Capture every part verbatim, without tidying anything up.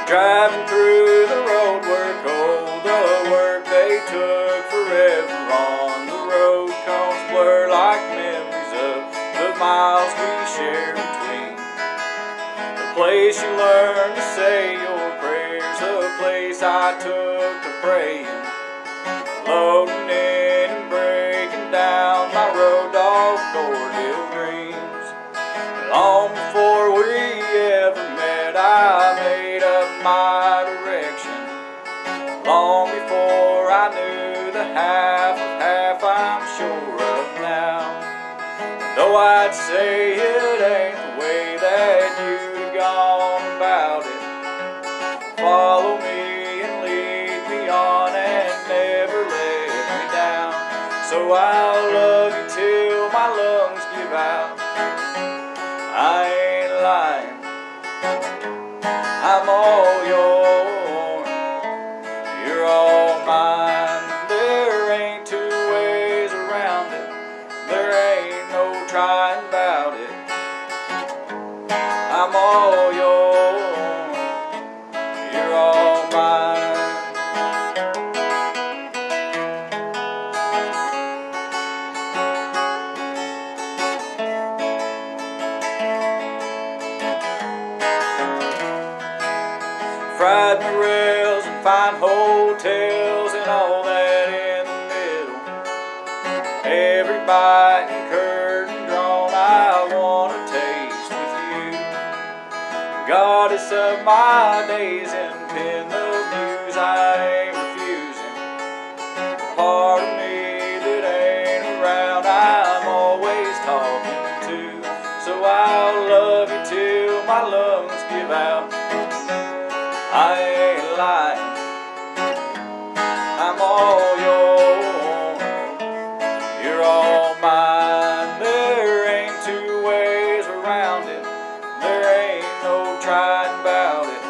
Driving through the road work, oh, the work they took forever on the road cones blur like memories of the miles we share between. The place you learn to say your prayers, the place I took to praying, loading in and breaking down my road dog Door Hill dreams. Long before we ever met, I made up my direction. Long before I knew the half of half I'm sure of now. Though I'd say it ain't the way that you'd gone about it, follow me and lead me on and never let me down. So I'll love you till my lungs give out. I ain't lying, I'm all yours, you're all mine. There ain't two ways around it, there ain't no trying about it. I'm all yours, you're all mine. Fried morels and fine hotels and all that in the middle. Every bite and curtain drawn I want to taste with you. Goddess of my days and pin the views I ain't refusing. The part of me that ain't around I'm always talking to. So I'll love you till my lungs give out. I ain't lying, I'm all yours, you're all mine. There ain't two ways around it, there ain't no trying about it.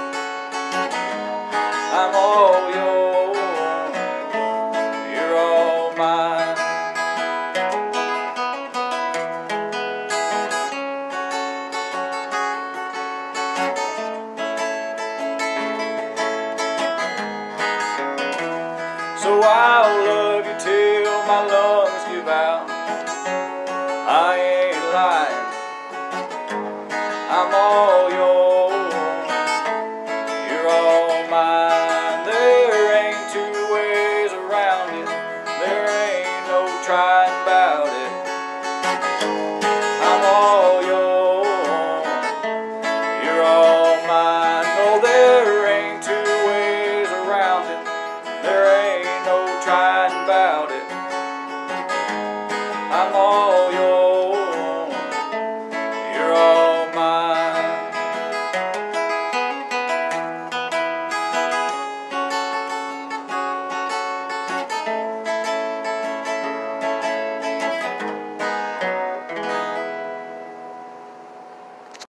I'm all yours, you're all mine. So I'll love you till my lungs give out. I ain't lying, I'm all yours, you're all mine. There ain't two ways around it, there ain't no trying about it. I'm all yours, you're all mine. No, there ain't two ways around it, there ain't no trying about it.